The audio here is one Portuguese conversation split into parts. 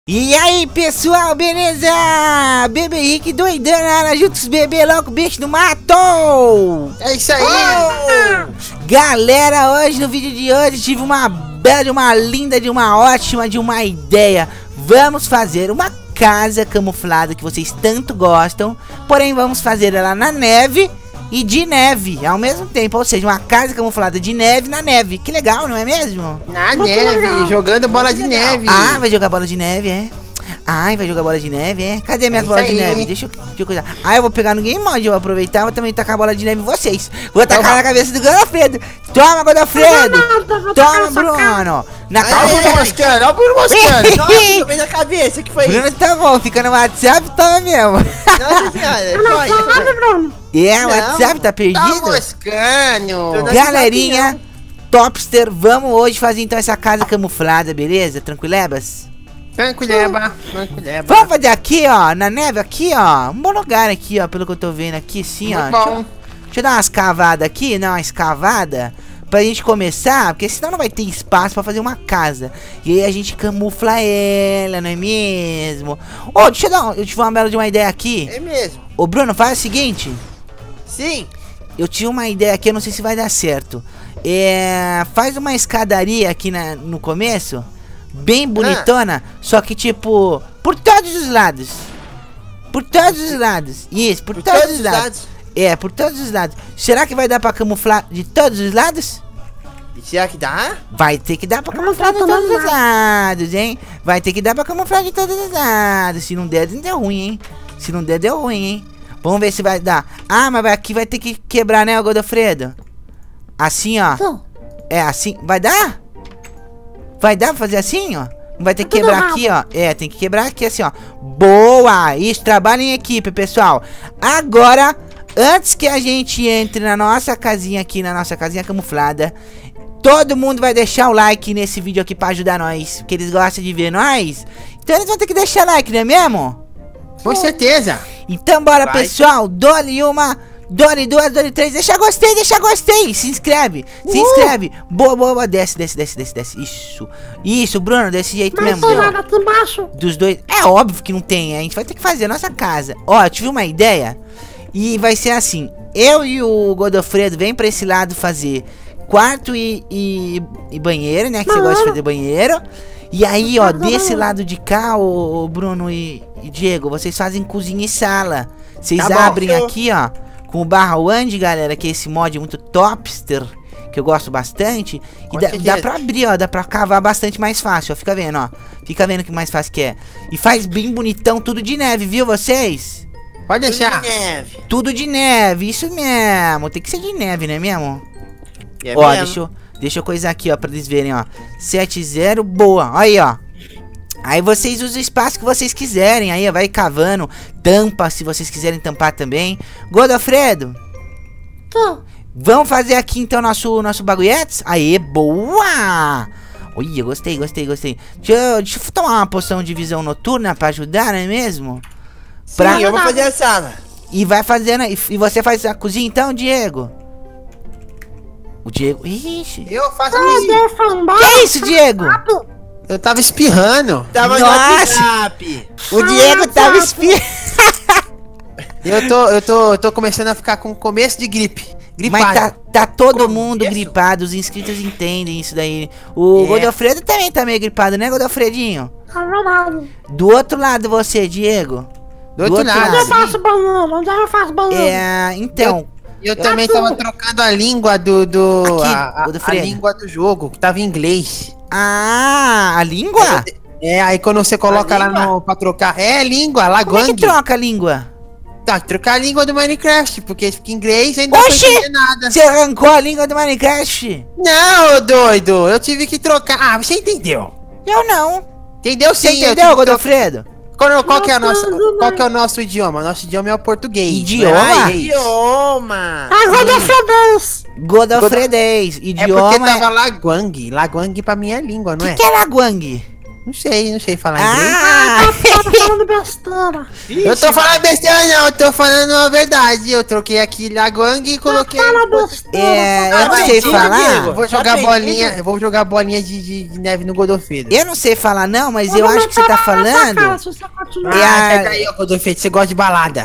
E aí pessoal, beleza? Bebê Henrique doidão na área, juntos bebê louco, bicho do mato! É isso aí! Galera, hoje no vídeo de hoje tive uma bela, uma linda, uma ótima ideia. Vamos fazer uma casa camuflada que vocês tanto gostam, porém vamos fazer ela na neve e de neve ao mesmo tempo, ou seja, uma casa camuflada de neve na neve. Que legal, não é mesmo? Na neve, jogando bola de neve. Ah, vai jogar bola de neve, é? Ai, vai jogar bola de neve, é? Cadê minhas bolas de neve? Deixa eu cuidar. Ah, eu vou pegar no Game Mode, eu vou aproveitar, vou também tacar a bola de neve em vocês. Vou tacar na cabeça do Godofredo. Toma, Godofredo. Toma, Bruno. Na cabeça. Olha o Bruno Moscano. Nossa, tomei na cabeça, que foi isso? Bruno, tá bom, fica no WhatsApp, toma mesmo. Nossa senhora, É, o WhatsApp tá perdido? Tá moscando. Galerinha, Topster, vamos hoje fazer então essa casa camuflada, beleza? Tranquilebas? Tranquileba. Vamos fazer aqui, ó, na neve, aqui, ó. Um bom lugar aqui, ó, pelo que eu tô vendo aqui, assim, ó. Deixa eu dar umas cavadas aqui, não, uma escavada, pra gente começar, porque senão não vai ter espaço pra fazer uma casa. E aí a gente camufla ela, não é mesmo? Ô, deixa eu tive uma bela de uma ideia aqui. É mesmo. Ô, Bruno, faz o seguinte. Sim. Eu tive uma ideia aqui, eu não sei se vai dar certo. Faz uma escadaria aqui no começo, bem bonitona, só que tipo, por todos os lados. Por todos os lados. Isso, por todos os lados. É, por todos os lados. Será que vai dar pra camuflar de todos os lados? Será que dá? Vai ter que dar pra camuflar de todos os lados, hein? Vai ter que dar pra camuflar de todos os lados. Se não der, deu ruim, hein? Se não der, deu ruim, hein? Vamos ver se vai dar. Ah, mas aqui vai ter que quebrar, né, Godofredo? Assim, ó. É assim. Vai dar? Vai dar pra fazer assim, ó? Não vai ter que quebrar aqui, ó. É, tem que quebrar aqui assim, ó. Boa! Isso, trabalho em equipe, pessoal. Agora, antes que a gente entre na nossa casinha aqui, na nossa casinha camuflada, todo mundo vai deixar o like nesse vídeo aqui pra ajudar nós, porque eles gostam de ver nós. Então eles vão ter que deixar like, não é mesmo? Com certeza. Então bora, pessoal, dole uma, dole duas, dole três, deixa gostei, se inscreve, boa, desce, isso, Bruno, desse jeito mesmo, aqui embaixo. dos dois, é óbvio que não tem, a gente vai ter que fazer a nossa casa, ó, eu tive uma ideia, e vai ser assim, eu e o Godofredo vem pra esse lado fazer quarto e banheiro, né, que você gosta de fazer banheiro. E aí, ó, desse lado de cá, o Bruno e Diego, vocês fazem cozinha e sala. Vocês abrem aqui, ó, com o /1, galera, que é esse mod muito topster, que eu gosto bastante. E dá pra abrir, ó, dá pra cavar bastante mais fácil, ó, fica vendo, ó. Fica vendo que mais fácil que é. E faz bem bonitão, tudo de neve, viu, vocês? Pode deixar. Tudo de neve, isso mesmo. Tem que ser de neve, não é mesmo? É ó, mesmo. Deixa eu coisar aqui, ó, pra eles verem, ó. 7-0, boa. Aí, ó. Aí vocês usam o espaço que vocês quiserem. Aí, ó, vai cavando. Tampa, se vocês quiserem tampar também. Godofredo. Vamos fazer aqui, então, nosso bagulhetes? Aê, boa! Ui, gostei. Deixa eu tomar uma poção de visão noturna pra ajudar, não é mesmo? Sim, eu vou fazer a sala. E vai fazendo... E você faz a cozinha, então, Diego? O Diego... Ixi. Eu faço a cozinha. Que é isso, Diego? Eu tava espirrando. Nossa! O Diego tava espirrando. Eu tô começando a ficar com começo de gripe. Gripado. Mas tá todo mundo gripado. Os inscritos entendem isso daí. O Godofredo também tá meio gripado, né, Godofredinho? É verdade. Do outro lado você, Diego. Do outro lado. Onde eu faço banheiro? Onde eu faço banheiro? Então... Eu também tava trocando a língua a língua do jogo, que tava em inglês. Ah, a língua? Aí quando você coloca lá pra trocar... É, língua, Como é que Laguang. troca a língua? Tá, trocar a língua do Minecraft, porque fica em inglês e ainda não entender nada. Você arrancou a língua do Minecraft? Não, ô doido, eu tive que trocar. Ah, você entendeu? Eu não. Entendeu sim. Você entendeu, Godofredo? Qual que é o nosso idioma? Nosso idioma é o português. Idioma? Godofredez. Godofredez. É Idioma porque tava Laguang. Laguang pra mim é língua, não é? Que é Laguang? Não sei falar inglês. Tá falando besteira. Eu tô falando besteira não, eu tô falando a verdade. Eu troquei aqui Laguang e coloquei... Fala besteira. Eu não sei falar. Eu vou jogar bolinha, eu vou jogar bolinha de neve no Godofredo. Eu não sei falar não, mas eu acho que você tá falando. Sai daí, ó, Godofredo, você gosta de balada.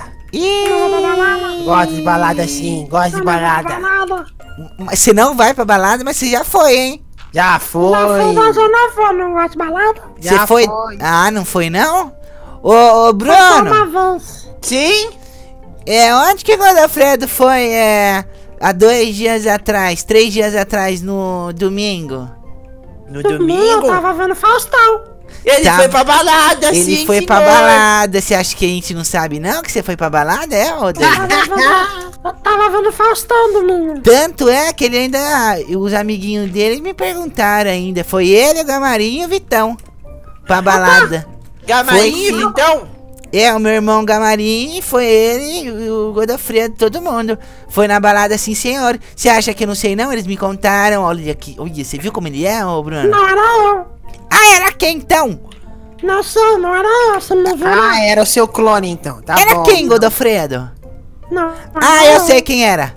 Gosto de balada sim, gosto de balada. Mas você não vai pra balada, mas você já foi, hein? Já foi. Mas eu não vou, não gosto de balada. Você foi? Ah, não foi não? Ô, Bruno. Uma vez. Sim? Onde que o Godofredo foi, há 2 dias atrás, 3 dias atrás, no domingo? No Domingo eu domingo? tava vendo Faustão. Ele Tá. foi pra balada, sim, Ele foi pra senhor. balada. Você acha que a gente não sabe não que você foi pra balada, Rodrigo? Eu tava vendo Faustão domingo. Tanto é que ele ainda, os amiguinhos dele me perguntaram ainda. Foi ele, o Gamarinho e o Vitão pra balada. Gamarinho, Foi sim. então? O meu irmão Gamarinho, foi ele, o Godofredo, todo mundo. Foi na balada, sim, senhor. Você acha que eu não sei não? Eles me contaram. Olha aqui. Olha, você viu como ele é, ô Bruno? Não era eu. Ah, era quem então? Não sei, não era eu. Você me viu? Ah, era o seu clone então, tá Era bom. quem, Godofredo? Não. Ah, eu sei quem era.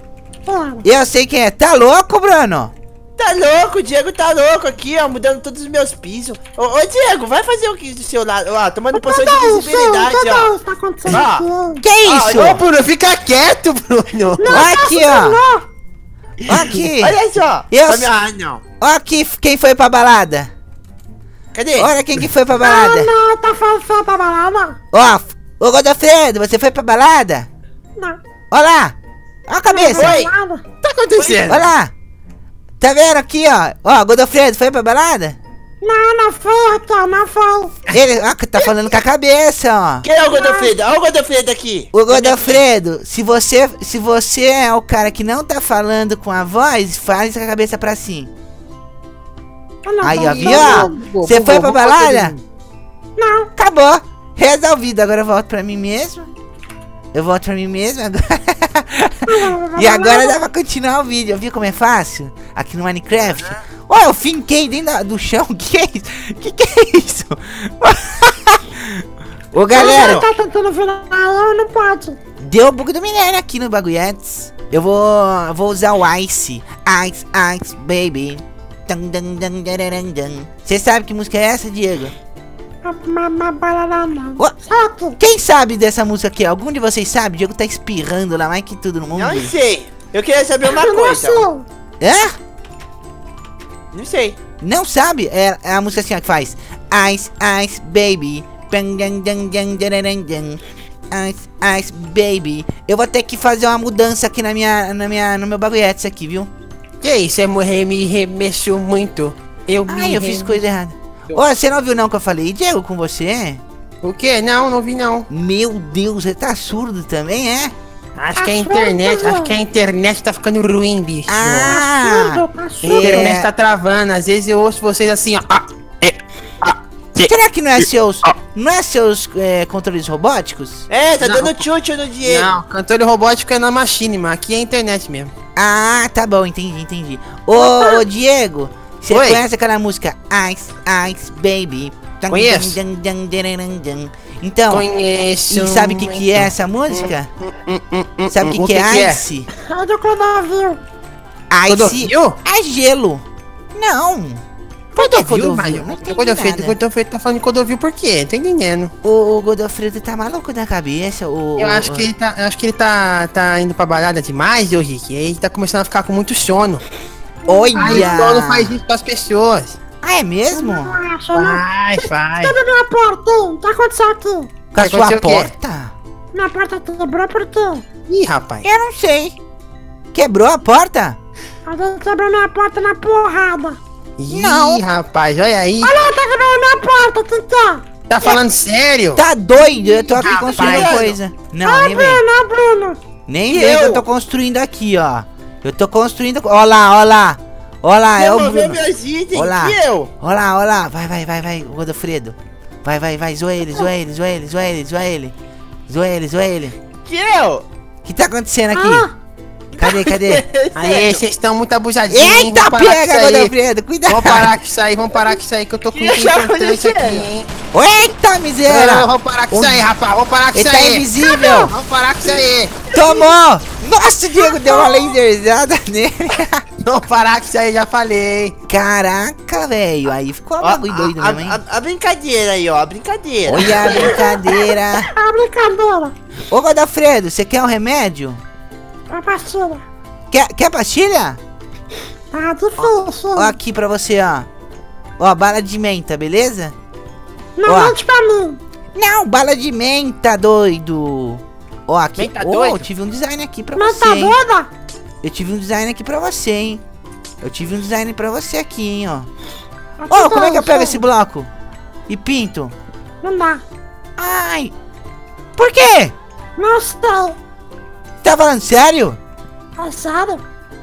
Eu sei quem é. Tá louco, Bruno? Tá louco, o Diego tá louco aqui, ó, mudando todos os meus pisos. Ô, Diego, vai fazer o que do seu lado? Ó, tomando poção de visibilidade, ó. Tá acontecendo Ah. aqui. Que isso? Ô, Bruno, fica quieto, Bruno. Ó aqui, ó. Ó aqui. Olha só. Ah, não. Ó aqui quem foi pra balada. Cadê? Olha quem que foi pra Ah, balada. não, tá falando pra balada? Ó, ô Godofredo, você foi pra balada? Não. Ó lá. Ó a cabeça. Foi. Balada? Tá acontecendo? Ó lá. Tá vendo aqui, ó? Ó, Godofredo foi pra balada? Não foi, Raquel, não foi. Ele, ó, tá falando com a cabeça, ó. Quem é o Godofredo? Olha o Godofredo aqui. Ô Godofredo, se você é o cara que não tá falando com a voz, faz a cabeça pra cima. Eu não Aí, vou. ó, viu, ó? Você foi pra balada? Não. Acabou. Resolvido. Agora eu volto pra mim mesmo. Eu volto pra mim mesmo agora. E agora dá pra continuar o vídeo. Viu como é fácil? Aqui no Minecraft. Ó, eu finquei dentro do chão. Que é isso? Que é isso? Ô, galera. Você tá tentando virar eu, não pode. Deu o bug do minério aqui no Baguettes. Eu vou usar o Ice. Ice, baby. Você sabe que música é essa, Diego? Mas balada não. Ô, Certo? quem sabe dessa música aqui? Algum de vocês sabe? O Diego tá espirrando lá mais que tudo no mundo. Não sei. Eu queria saber uma Eu não coisa. sei. Hã? Não sei. Não sabe? É a música assim ó, que faz Ice, Ice, baby. Ice, Ice, baby. Eu vou ter que fazer uma mudança aqui no meu Baguettes aqui, viu? Que isso, me remexeu muito. Eu fiz coisa errada. Ô, você não viu não que eu falei, Diego, com você? O quê? Não vi não. Meu Deus, você tá surdo também, é? Acho que a internet tá ficando ruim, bicho. Ah! Tá A surdo. internet tá travando, às vezes eu ouço vocês assim, ó. Será que não é seus controles robóticos? É, tá Não. dando tchutchu no Diego. Não, cantor robótico é na machine, mas aqui é internet mesmo. Ah, tá bom, entendi. Ô, Diego, você Oi. conhece aquela música Ice, Ice, Baby? Conheço. Então, Conheço. e sabe o que é essa música? Sabe o que é Ice? É do Clodovil. Ice Clodovil? é gelo. Não. Por que Clodovil, Clodovil? Não entendi Godofredo, nada. Godofredo tá falando de Clodovil por quê? Tô entendendo. O Godofredo tá maluco da cabeça. Eu acho que ele tá indo pra balada demais, ô Rick. E aí tá começando a ficar com muito sono. Aí o sono faz isso com as pessoas. Ah, é mesmo? Não acho, não. Vai. Cadê minha porta, hein? O que aconteceu aqui? Com a Vai sua acontecer o quê? porta? Minha porta quebrou por quê? Ih, rapaz. Eu não sei. Quebrou a porta? Alguém quebrou minha porta na porrada. Ih, Não. rapaz, olha aí. Olha, tá quebrando minha porta, o que que é? Tá falando sério? Tá doido? Eu tô aqui Rapaz. construindo coisa. Não, Ah, nem vem. Bruno. Nem vem que eu tô construindo aqui, ó. Eu tô construindo. Ó lá, é o Devolver Bruno. meus itens, Ó lá. que eu? Ó lá. Vai, Godofredo. Vai, zoa ele. Que eu? O que tá acontecendo aqui? Ah, Então Cadê? Aí, vocês estão muito abusadinhos. hein? Eita, Vamos parar com pega, isso aí. Godofredo, cuidado. Vamos parar com isso aí, que eu tô com um Que tá importante aqui, acontecendo? hein? Eita, miséria. Vamos parar com isso aí, rapaz. Vamos parar com Ele isso tá aí. invisível. Vamos parar com isso aí. Tomou. Nossa, o Diego deu uma laserzada nele. Vamos parar com isso aí, já falei. Caraca, velho. Aí ficou um Ó, bagulho doido mesmo, hein? a brincadeira aí, ó, a brincadeira. Olha a brincadeira. A brincadeira. Ô, Godofredo, você quer um remédio? A pastilha. Quer pastilha? Tá difícil. Ó, aqui pra você, ó. Ó, bala de menta, beleza? Não ó. mente pra mim. Não, bala de menta, doido. Ó, aqui. Menta Ó, doido? eu tive um design aqui pra Mas você, tá hein? doida? Eu tive um design aqui pra você, hein? Eu tive um design pra você aqui, hein, ó. Aqui Ó, tá como é que eu pego isso. esse bloco? E pinto? Não dá. Ai. Por quê? Não sei. Tá falando sério? É sério?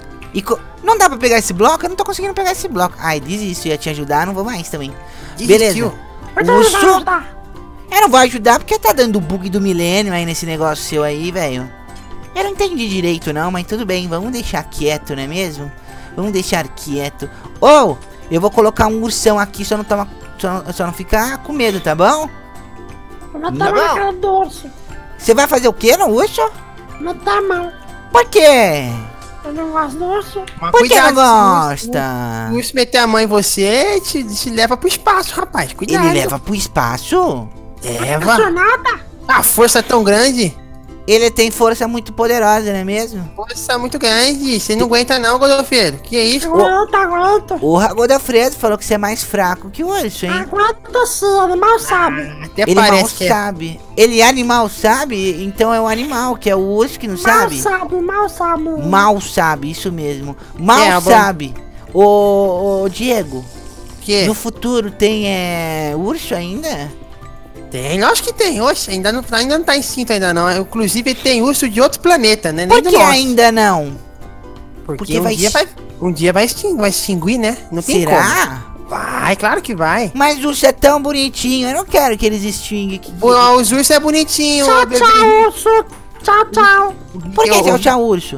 Não dá pra pegar esse bloco? Eu não tô conseguindo pegar esse bloco. Ai, desisto, ia te ajudar, não vou mais também. Desistiu. Beleza. Por que não vai Urso? ajudar? Eu não vou ajudar porque tá dando bug do milênio aí nesse negócio seu aí, velho. Eu não entendi direito não, mas tudo bem, vamos deixar quieto, não é mesmo? Vamos deixar quieto. Ou, eu vou colocar um ursão aqui, só não ficar com medo, tá bom? Meter a mão na cara do urso. Você vai fazer o que no urso? Meter a mão. Por quê? Eu não gosto do urso. Mas Por que não cuidado, gosta? Se o urso meter a mão em você, te leva pro espaço, rapaz. Cuidado. Ele leva pro espaço? Leva. Apaixonada? A força é tão grande. Ele tem força muito poderosa, não é mesmo? Força muito grande. Você não aguenta não, Godofredo. Que isso? Aguento. O Godofredo falou que você é mais fraco que o urso, hein? Aguento sim, ele mal sabe. Até Ele mal parece que é. sabe. Ele é animal, sabe? Então é o animal, que é o urso que não sabe. Mal sabe. Mal sabe, isso mesmo. Mal É, bom. sabe. Ô, Diego, Que? no futuro tem urso ainda? Tem, lógico que tem. Oxe, ainda não tá extinto ainda não. Inclusive tem urso de outro planeta, né? Por Nem do que nosso. ainda não? Porque Porque um dia vai extinguir, né? Não tem como. Será? Vai, claro que vai. Mas o urso é tão bonitinho, eu não quero que eles extinguem. Os ursos é bonitinho, Tchau, bebê. tchau, urso. Tchau, tchau. Por que Eu- tchau, tchau, urso?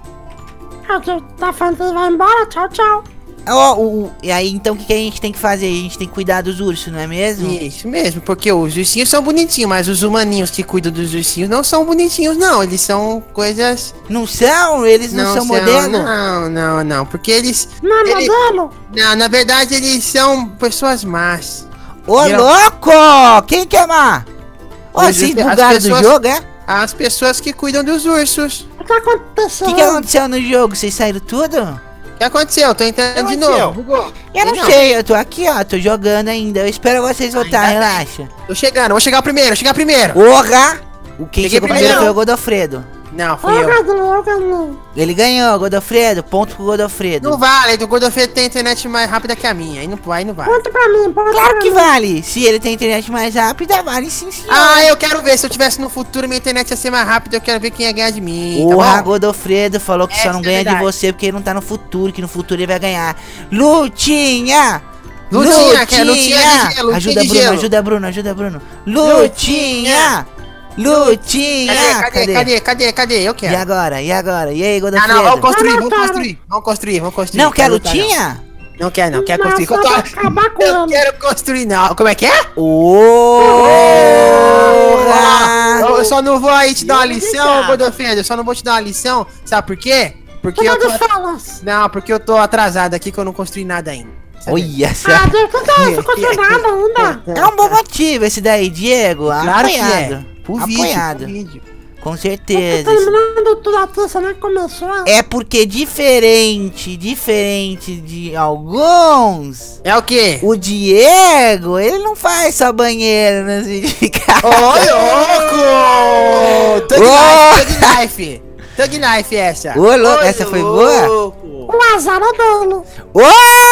Tá falando que ele vai embora? Tchau, tchau. E aí, então, o que a gente tem que fazer? A gente tem que cuidar dos ursos, não é mesmo? Isso mesmo, porque os ursinhos são bonitinhos, mas os humaninhos que cuidam dos ursinhos não são bonitinhos, não. Eles são coisas... Não são? Eles não são modelo? Não, porque eles... Não é modelo? Não, na verdade eles são pessoas más. Ô, Geral- louco! Quem quer má? Ô, As vocês pessoas- bugaram do jogo, é? As pessoas que cuidam dos ursos. O que aconteceu? O que aconteceu no jogo? Vocês saíram tudo? O que aconteceu? Tô entrando de novo. Bugou. Eu não sei, eu tô aqui, ó, tô jogando ainda. Eu espero vocês voltar, Ainda bem. relaxa. Tô chegando, vou chegar primeiro, Porra! O quem Cheguei chegou primeiro primeiro. foi o Godofredo. Não, fui Eu eu. ganhei. Ele ganhou, Godofredo, ponto pro Godofredo. Não vale, do Godofredo tem internet mais rápida que a minha. Aí não vai. Conta pra mim, Claro que vale! Se ele tem internet mais rápida, vale sim, senhor. Ah, eu quero ver. Se eu tivesse no futuro, minha internet ia ser mais rápida. Eu quero ver quem ia ganhar de mim. O Tá bom? Godofredo falou que só Essa não é ganha de verdade. você porque ele não tá no futuro, que no futuro ele vai ganhar. Lutinha! Lutinha, que é Lutinha de gelo, Ajuda Lutinha de Bruno, gelo. ajuda Bruno. Lutinha! Lutinha! Cadê? Eu E quero. agora? E aí, Ah, Godofredo? não, vamos construir. Não, quer Quero lutar, lutinha? Não quero construir. Não, só pra acabar com Eu ele. quero construir, não. Como é que é? Porra! Eu só não vou aí te dar uma Eu lição, deixava. Godofredo. Eu só não vou te dar uma lição. Sabe por quê? Porque Como eu é tô... que falas? Não, porque eu tô atrasado aqui que eu não construí nada ainda. Sabe? Olha só. Ah, Deus, que é isso? Não nada ainda. É um bom motivo esse daí, Diego. Claro que Apoiado. é. Pro Apoiado. vídeo. Com Tá certeza. terminando tudo aqui, você nem começou. É porque diferente de alguns, É o quê? o Diego, ele não faz só banheiro nos vídeos de casa. Ô, louco! Thug Life. Thug Life essa. Ô, louco, essa foi boa? O azar é dele. Ô,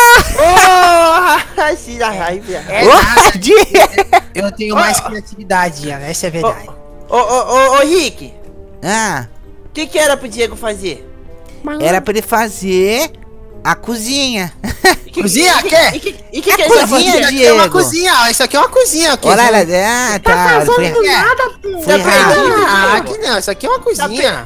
Oh, se dá raiva. É ô, nada. Diego. Eu tenho mais criatividade, Ana. Essa é a verdade. Ô, Rick, Ah, o que era pro Diego fazer? Mas era pra ele fazer a cozinha. Cozinha? E Quê? que ele cozinha, tá fazendo? Isso aqui é uma Diego. cozinha, ó. Isso aqui é uma cozinha. Aqui, Olha sabe? lá, tá tá. fazendo Foi, nada, filho. foi Tá perdido, rápido. Ah, Diego. aqui não. Isso aqui é uma cozinha. Tá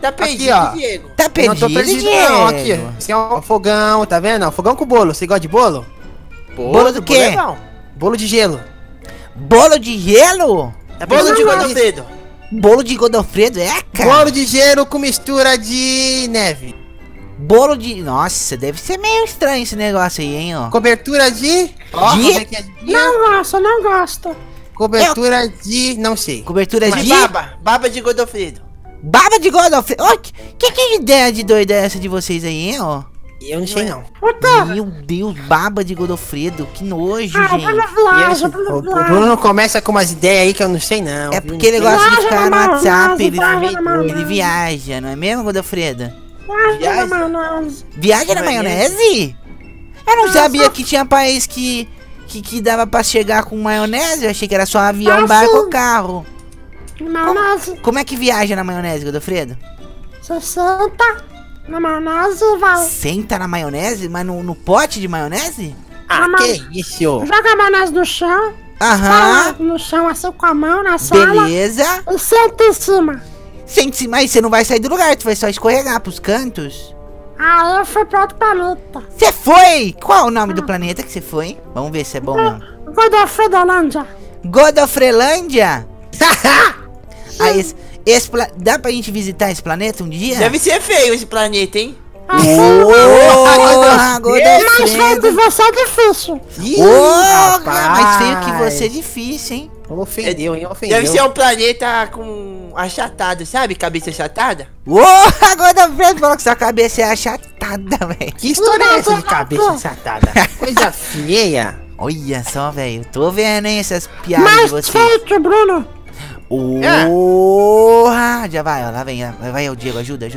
Tá perdido, ó. Diego. Tá Eu perdido, não tô perdido, Diego? não. Aqui, esse é um fogão, tá vendo? Fogão com bolo. Você gosta de bolo? Bolo do quê? Bolo de gelo. Bolo de gelo? É bolo de Godofredo. Bolo de Godofredo, é, cara? Bolo de gelo com mistura de neve. Bolo de... Nossa, deve ser meio estranho esse negócio aí, hein, ó. Cobertura de... Ó, De? como é que é? Não gosto, não gosto. Cobertura de... Não sei. Cobertura De de... baba de Godofredo. Baba de Godofredo. Ó, que ideia de doida é essa de vocês aí, hein, ó? Eu não sei, não. O quê? Meu Deus, baba de Godofredo. Que nojo, Ah, gente. vamos E viagem, o vamos Bruno viagem. começa com umas ideias aí que eu não sei, não. É viu? porque ele gosta de Viaja ficar no na WhatsApp, maionese, ele viaja na maionese. viaja, não é mesmo, Godofredo? Viagem na maionese. Viaja na maionese? Eu não sabia que tinha país que dava pra chegar com maionese. Eu achei que era só avião, Ah, barco sim. ou carro. Maionese. Como é que viaja na maionese, Godofredo? Você senta na maionese e vai. Senta na maionese? Mas no pote de maionese? Ah, Não, que isso? Joga a maionese no chão. Aham. Fala no chão assim com a mão na sala. Beleza. E senta em cima. Sente-se, mas você não vai sair do lugar, tu vai só escorregar pros cantos. Aí eu fui pra outro planeta. Você foi? Qual o nome do planeta que você foi? Vamos ver se é bom mesmo. Godofredolândia. Godofrelândia? Ah, dá pra gente visitar esse planeta um dia? Deve ser feio esse planeta, hein? Porra, Mais feio que Godofredo. você é difícil. Ih, Porra, mais feio que rapaz. você é difícil, hein? Ofendeu, hein? Ofendeu. Deve ser um planeta com achatado, sabe? Cabeça achatada. Porra, Godofredo falou que sua cabeça é achatada, velho. Que história é essa de cabeça achatada? Coisa feia. Olha só, velho. Tô vendo, hein, essas piadas de Mais vocês. feio que o Bruno. Porra! Já vai, ó, lá vem. Vai, o Diego, ajuda.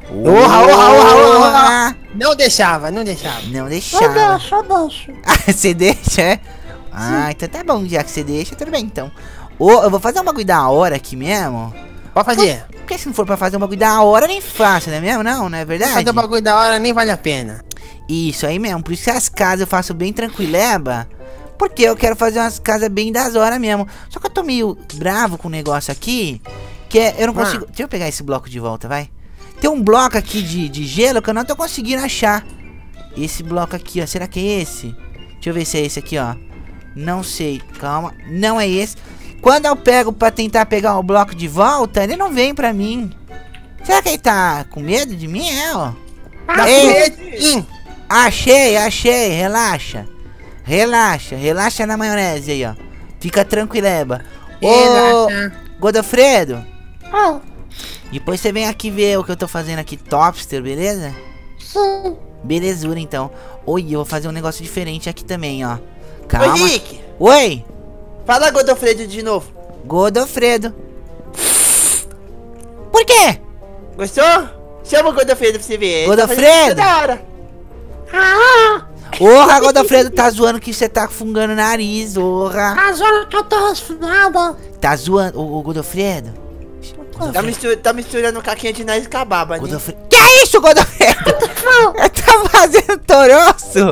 Orra. Não deixava, não deixava. Não Eu deixava. deixo, eu deixo. Ah, você deixa, é? Ah, então tá bom, já que você deixa, tudo bem, então. Ô, eu vou fazer um bagulho da hora aqui mesmo. Pode fazer. Porque se não for pra fazer um bagulho da hora, nem faço, não é mesmo? Não é verdade? Fazer o bagulho da hora nem vale a pena. Isso aí mesmo, por isso que as casas eu faço bem tranquileba. Porque eu quero fazer umas casas bem das horas mesmo. Só que eu tô meio bravo com o negócio aqui. Que é, eu não consigo... Deixa eu pegar esse bloco de volta, vai. Tem um bloco aqui de gelo que eu não tô conseguindo achar. Esse bloco aqui, ó. Será que é esse? Deixa eu ver se é esse aqui, ó. Não sei, calma. Não é esse. Quando eu pego pra tentar pegar o bloco de volta, ele não vem pra mim. Será que ele tá com medo de mim? É, ó. Ei, achei, relaxa na maionese aí, ó. Fica tranquileba. Ô, Godofredo, Oh, depois você vem aqui ver o que eu tô fazendo aqui, Topster, beleza? sim. Belezura, então. Oi, eu vou fazer um negócio diferente aqui também, ó. Ô, Calma. Rick, Oi, fala Godofredo de novo. Godofredo. Por quê? Gostou? Chama o Godofredo pra você ver. Ele tá fazendo Godofredo? isso da hora. Ah, Porra, Godofredo tá zoando que você tá fungando o nariz, porra. a zona que eu tô resfriada. Tá zoando, ô Godofredo. Tá misturando caquinha de nariz com a baba, né? Godofredo. Que é isso, Godofredo? Tá fazendo toroço?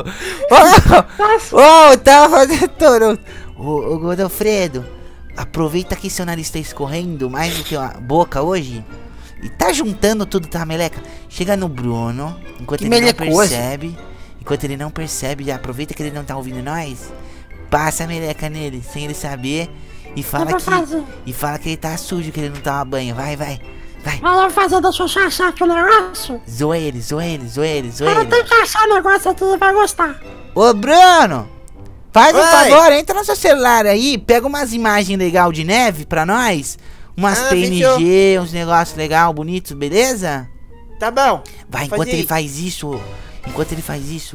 Ô, tava fazendo toroço. Ô, Godofredo, aproveita que seu nariz tá escorrendo mais do que a boca hoje. E tá juntando tudo, tá, meleca? Chega no Bruno, enquanto ele não percebe. Enquanto ele não percebe, já aproveita que ele não tá ouvindo nós. Passa a meleca nele, sem ele saber. E fala que ele tá sujo, que ele não toma banho. Vai. Aí eu fazer, deixa eu achar aqui o negócio. Zoa ele. Eu tenho que achar o negócio aqui e vai gostar. Ô, Bruno! Faz um Oi. favor, entra no seu celular aí, pega umas imagens legais de neve pra nós. Umas PNG, uns negócios legais, bonitos, beleza? Tá bom. Vai, Vou enquanto fazer ele faz isso. Enquanto ele faz isso.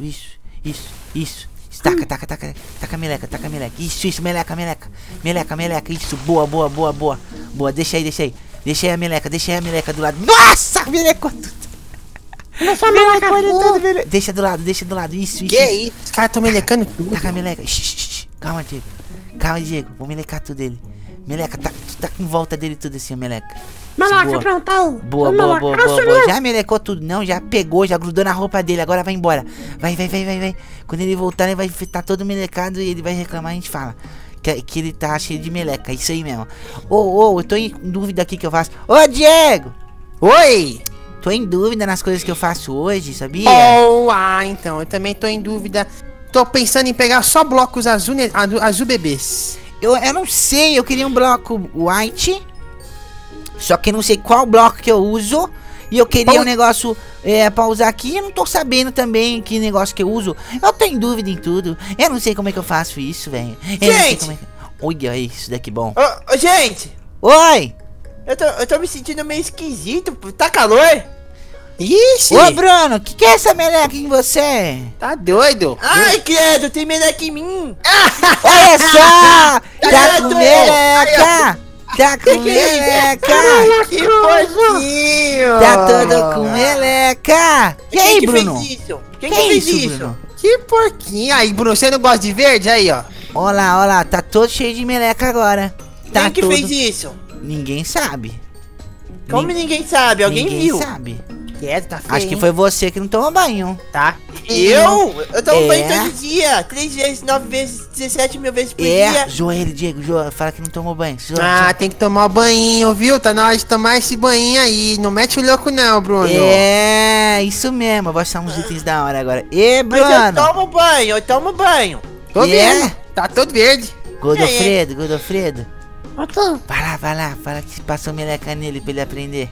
Taca a meleca. Isso, meleca. Meleca, isso, boa. Boa, deixa aí. Deixa aí a meleca do lado. Nossa, melecou tudo. Deixa a meleca Tudo, meleca. Deixa do lado, isso. Que isso? Os caras tão melecando tudo. Taca a meleca. Calma, Diego. Vou melecar tudo dele. Meleca, tá em volta dele tudo assim, meleca. Meleca, Boa. pronto aí. Boa. Já melecou tudo, não, já pegou, já grudou na roupa dele, agora vai embora. Vai. Quando ele voltar, ele vai estar todo melecado e ele vai reclamar, a gente fala que ele tá cheio de meleca, isso aí mesmo. Eu tô em dúvida aqui que eu faço. Ô, Diego! Oi! Tô em dúvida nas coisas que eu faço hoje, sabia? Então, eu também tô em dúvida. Tô pensando em pegar só blocos azul, azul bebês. Eu não sei, eu queria um bloco white. Só que eu não sei qual bloco que eu uso. E eu queria um negócio pra usar aqui. Eu não tô sabendo também que negócio que eu uso. Eu tô em dúvida em tudo. Eu não sei como é que eu faço isso, velho. Gente! Olha isso daqui bom. Ô, gente! Oi! Eu tô me sentindo meio esquisito. Tá calor? Ixi! Ô, Bruno, que é essa meleca em você? Tá doido? Ai, credo, tem meleca em mim. Olha só! Tá com credo. meleca! Tá com Que é meleca! Que porquinho! Tá todo com meleca! E aí, Quem que Bruno? fez isso? Quem Que que fez isso, isso? Bruno? Que porquinho! Aí, Bruno, você não gosta de verde? Aí, ó. Olha lá, tá todo cheio de meleca agora. Tá Quem que todo... fez isso? Ninguém sabe. Como ninguém sabe? Alguém Ninguém viu? sabe. Quieto, tá feio. Acho que foi você que não tomou banho. Tá. Eu tomo banho É. todo dia. 3 vezes, 9 vezes, 17 mil vezes por É, dia. Joelho, Diego, fala que não tomou banho. Ah, tem que tomar o banho, viu? Tá na hora de tomar esse banho aí. Não mete o louco não, Bruno. É, isso mesmo. Eu vou achar uns itens da hora agora. E, Mas eu Bruno? tomo banho, eu tomo banho. Tô É? vendo. Tá todo verde. Godofredo. Aqui. Vai lá, fala que passou meleca nele pra ele aprender.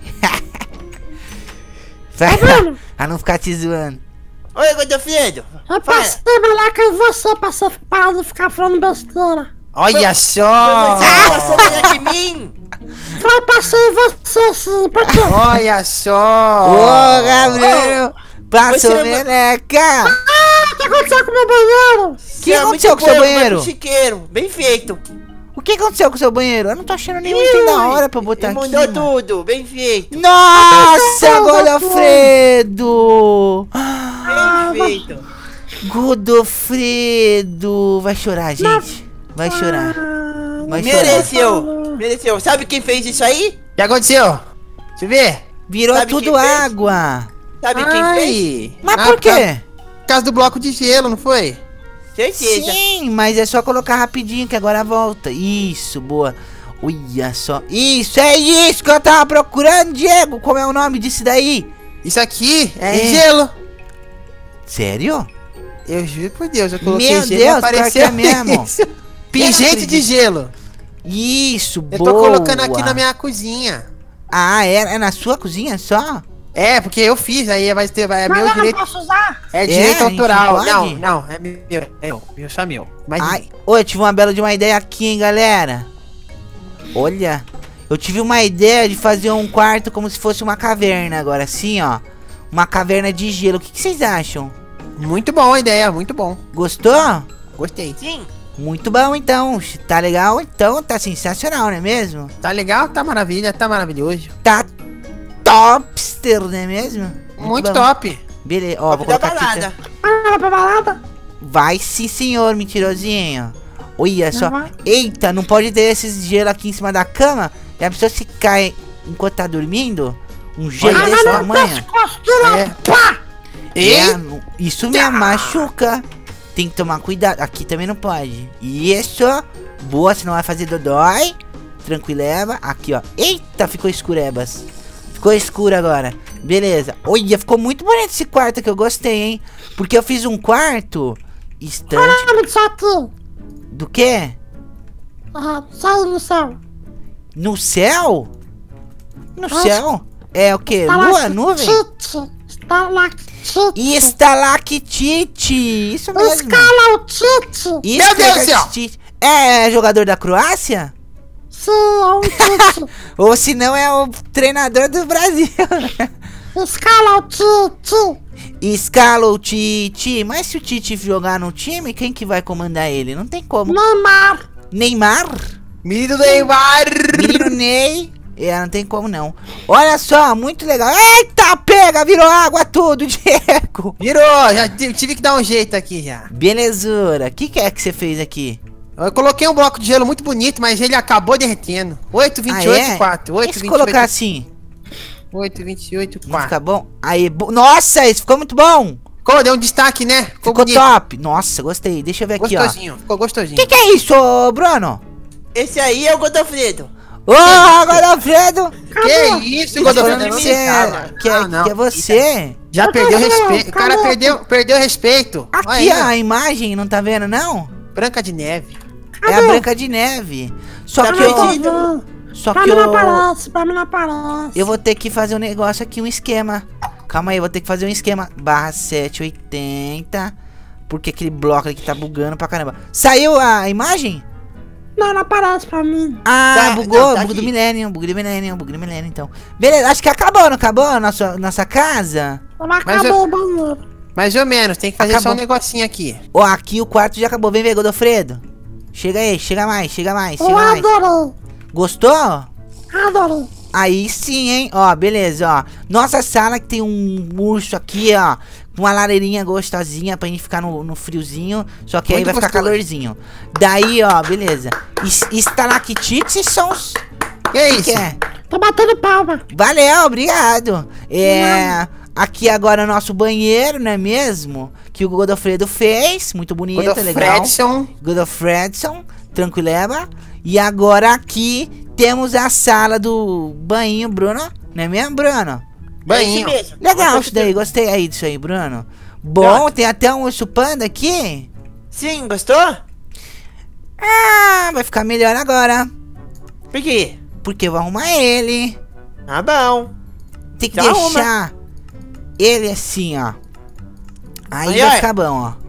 Vai Tá lá, vendo? pra não ficar te zoando. Oi, Godofredo. Eu Fala. passei meleca em você pra você parar de ficar falando besteira. Olha só. Você passou meleca em mim. Foi, passei em você sim, por quê? Olha só. Ô, Gabriel, passou você- meleca. O que aconteceu com o meu banheiro? Que aconteceu com o seu banheiro? Chiqueiro, bem feito. O que aconteceu com o seu banheiro? Eu não tô achando nenhum item da hora pra botar Ele aqui. mandou mano. tudo, bem feito. Nossa, Godofredo! Bem feito. Godofredo! Vai chorar, gente. Vai chorar. Vai chorar. Mereceu. Sabe quem fez isso aí? O que aconteceu? Deixa eu ver. Virou Sabe tudo quem fez? água. Sabe quem fez? Ai. Mas por quê? Por causa do bloco de gelo, não foi? Certeza. Sim, mas é só colocar rapidinho que agora volta. Isso, boa. Olha só. Isso, é isso que eu tava procurando, Diego. Como é o nome disso daí? Isso aqui é, É. gelo. Sério? Eu juro por Deus, eu coloquei Meu gelo e Deus, apareceu pior que é mesmo. isso. Pingente de gelo. Isso, Eu boa. tô colocando aqui na minha cozinha. Ah, é na sua cozinha só? É, porque eu fiz, aí vai ter, é Mas meu eu não direito. posso usar. É a direito gente autoral. pode? Não, é meu, só meu. Mas Ai, oi, eu tive uma bela de uma ideia aqui, hein, galera. Olha, eu tive uma ideia de fazer um quarto como se fosse uma caverna agora, assim, ó. Uma caverna de gelo. O que vocês acham? muito bom a ideia, muito bom. Gostou? Gostei. Sim. Muito bom, então. Tá legal? Então tá sensacional, não é mesmo? Tá legal, tá maravilha, tá maravilhoso. Tá topster, não é mesmo? Muito bom. top. Beleza, ó, vou Da colocar aqui. balada. Ah, pra balada? Vai sim, senhor, mentirosinho. Olha só. vai. Eita, não pode ter esses gelo aqui em cima da cama. E a pessoa se cai enquanto tá dormindo. Um gelo Olha desse só. tamanho. Costura, É. pá! Isso mesmo, machuca. Tem que tomar cuidado. Aqui também não pode. Isso. Boa, senão vai fazer dodói. Tranquileva. Aqui, ó. Eita, ficou escurebas. Ficou escuro agora. Beleza. Olha, ficou muito bonito esse quarto que eu gostei, hein? Porque eu fiz um quarto estante. Olha isso aqui. Do quê? Ah, sai no céu. No céu? No Nossa. céu? É o quê? Lua? Nuvem? Estalactite. Estalactite. Isso mesmo. Escalautite. Meu Deus do céu. Estalactite. É jogador da Croácia? Sim, é um tite. Ou se não é o treinador do Brasil. Escalautite. Escala o Tite. Mas se o Tite jogar no time, quem que vai comandar ele? Não tem como. Neymar. Neymar? Menino Neymar. Menino Ney? É, não tem como não. Olha só, muito legal. Eita, pega, virou água tudo, Diego. Virou, já tive que dar um jeito aqui já. Belezura. O que é que você fez aqui? Eu coloquei um bloco de gelo muito bonito, mas ele acabou derretendo. 8, 28, Ah, é? 4. 8, E se 28, colocar assim? 8, 28, Não 4. fica bom? Aí, nossa, isso ficou muito bom. Ficou, deu um destaque, né? Ficou bonito. top. Nossa, gostei. Deixa eu ver aqui, ó. Gostosinho, ficou gostosinho. Que é isso, ô, Bruno? Esse aí é o Godofredo. Ô, Godofredo! Que isso, Godofredo? Falando sério, que é você? Já Eu perdeu tô vendo, respeito. O cara perdeu respeito. Aqui, Olha ó, aí, a imagem, não tá vendo, não? Branca de Neve. É a Branca de Neve. Só Tá que eu... perdido. Só Pra que mim não eu... aparece, pra mim não aparece. Eu vou ter que fazer um negócio aqui, um esquema. Calma aí, eu vou ter que fazer um esquema. Barra 780. Porque aquele bloco ali que tá bugando pra caramba. Saiu a imagem? Não, não aparece pra mim. Ah, Tá, bugou, não, tá bug do aqui. milênio, bug do milênio, então. Beleza, acho que acabou, não acabou a nossa casa? Ela acabou o banheiro. Mais ou menos, tem que fazer Acabou. só um negocinho aqui. Ó, aqui o quarto já acabou. Vem ver, Godofredo. Chega aí, chega mais, chega mais, chega Eu mais. adorei. Gostou? Adorei. Aí sim, hein? Ó, beleza, ó. Nossa sala que tem um urso aqui, ó. Com uma lareirinha gostosinha pra gente ficar no friozinho. Só que aí Muito vai ficar gostoso. calorzinho. Daí, ó, beleza. Estalactites e sons. Que é O isso? que é? Tô batendo palma. Valeu, obrigado. Aqui agora é o nosso banheiro, não é mesmo? Que o Godofredo fez. Muito bonito, legal. Godofredson. Godofredson, tranquileba. E agora aqui temos a sala do banho, Bruno. Não é mesmo, Bruno? Banho. É esse mesmo. Legal isso daí, gostei aí disso aí, Bruno. Bom, Pronto. tem até um urso panda aqui. Sim, gostou? Ah, vai ficar melhor agora. Por quê? Porque eu vou arrumar ele. Ah, bom. Tem que Já arruma. deixar ele assim, ó. Aí Aí, vai ó. ficar bom, ó.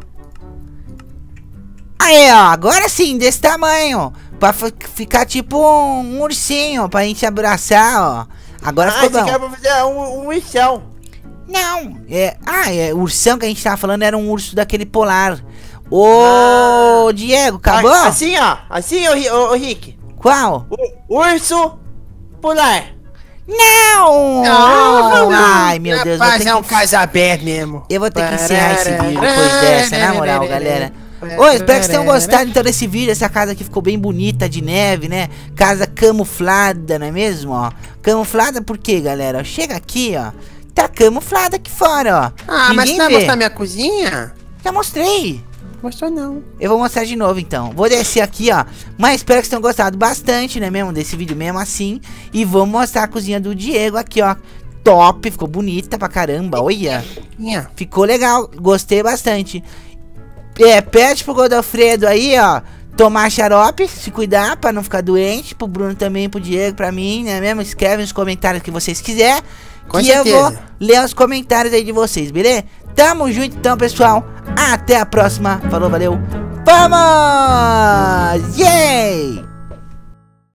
Aí, ó, agora sim, desse tamanho. Pra ficar tipo um ursinho, pra gente abraçar, ó. Agora ficou você bom. quer pra fazer um ursão. Não, o ursão que a gente tava falando era um urso daquele polar. Ô, Diego, acabou? Assim, ó. Assim, ô Rick. Qual? O urso polar. Não! Ai, meu Deus, vou Rapaz, ter é um que... caso aberto mesmo. Eu vou ter que encerrar esse vídeo depois dessa, na moral, galera. Ô, espero que vocês tenham gostado então desse vídeo. Essa casa aqui ficou bem bonita, de neve, né? Casa camuflada, não é mesmo, ó? Camuflada por quê, galera? Chega aqui, ó. Tá camuflada aqui fora, ó. Ah, mas Ninguém você vai vê. mostrar minha cozinha? Já mostrei. Mostrou não. Eu vou mostrar de novo, então. Vou descer aqui, ó. Mas espero que vocês tenham gostado bastante, né, mesmo? Desse vídeo mesmo assim. E vou mostrar a cozinha do Diego aqui, ó. Top, ficou bonita pra caramba, olha. Ficou legal, gostei bastante. Pede pro Godofredo aí, ó, tomar xarope, se cuidar pra não ficar doente. Pro Bruno também, pro Diego, pra mim, né mesmo? Escreve nos comentários que vocês quiserem. Com que certeza. eu vou ler os comentários aí de vocês, beleza? Tamo junto então, pessoal. Até a próxima. Falou, valeu. Vamos! Yay!